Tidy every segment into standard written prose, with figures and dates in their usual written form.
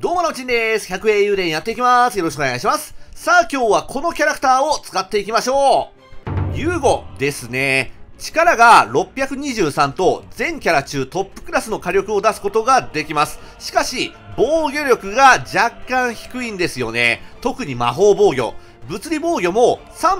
どうものちんです。100英雄伝やっていきます。よろしくお願いします。さあ今日はこのキャラクターを使っていきましょう。ユーゴですね。力が623と全キャラ中トップクラスの火力を出すことができます。しかし、防御力が若干低いんですよね。特に魔法防御。物理防御も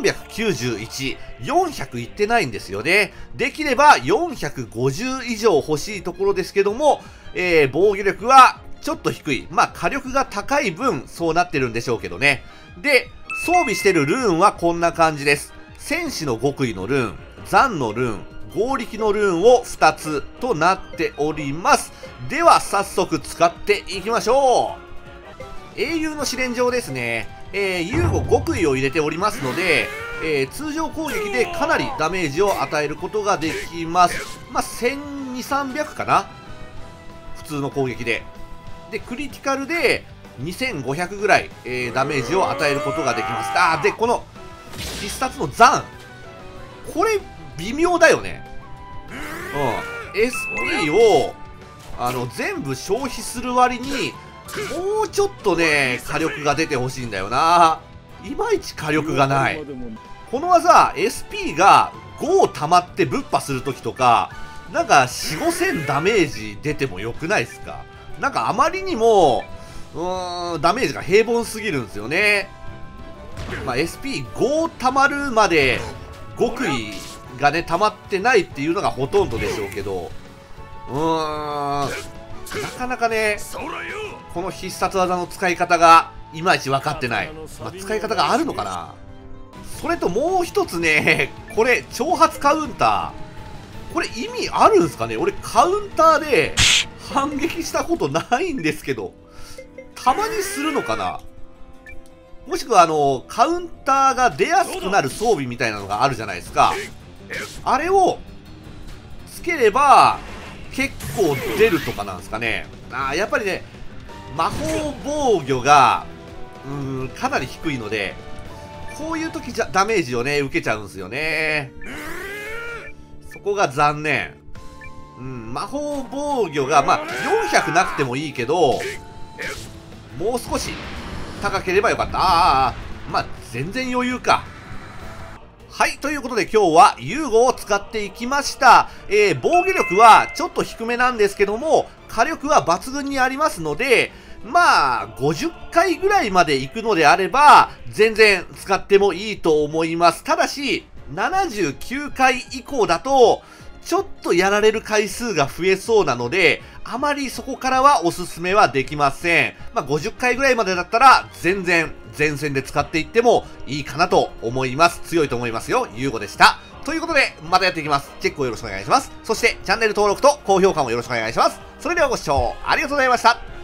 391、400いってないんですよね。できれば450以上欲しいところですけども、防御力はちょっと低い。まあ火力が高い分そうなってるんでしょうけどね。で、装備してるルーンはこんな感じです。戦士の極意のルーン、残のルーン、合力のルーンを2つとなっております。では早速使っていきましょう。英雄の試練場ですね。ユーゴ極意を入れておりますので、通常攻撃でかなりダメージを与えることができます。まあ、1200、300かな普通の攻撃で。で、クリティカルで2500ぐらい、ダメージを与えることができます。で、この必殺の残。これ、微妙だよね。SP を、全部消費する割に、もうちょっとね、火力が出てほしいんだよな。いまいち火力がない。この技、SP が5溜まってぶっ破するときとか、なんか4、5000ダメージ出てもよくないですか？なんかあまりにも、ダメージが平凡すぎるんですよね。まあ、SP5 溜まるまで極意がね、溜まってないっていうのがほとんどでしょうけど、なかなかね、この必殺技の使い方がいまいち分かってない。まあ、使い方があるのかな。それともう一つね、これ、挑発カウンター。これ意味あるんすかね？俺カウンターで反撃したことないんですけど、たまにするのかな？もしくはカウンターが出やすくなる装備みたいなのがあるじゃないですか。あれをつければ結構出るとかなんですかね。やっぱりね、魔法防御がかなり低いので、こういう時じゃダメージをね受けちゃうんですよね。そこが残念。魔法防御がまあ400なくてもいいけど、もう少し高ければよかった。まあ全然余裕か。はい、ということで今日はユーゴを使っていきました。防御力はちょっと低めなんですけども、火力は抜群にありますので、まあ、50回ぐらいまで行くのであれば、全然使ってもいいと思います。ただし、79回以降だと、ちょっとやられる回数が増えそうなので、あまりそこからはおすすめはできません。まあ、50回ぐらいまでだったら、全然前線で使っていってもいいかなと思います。強いと思いますよ。ユーゴでした。ということで、またやっていきます。チェックをよろしくお願いします。そして、チャンネル登録と高評価もよろしくお願いします。それではご視聴ありがとうございました。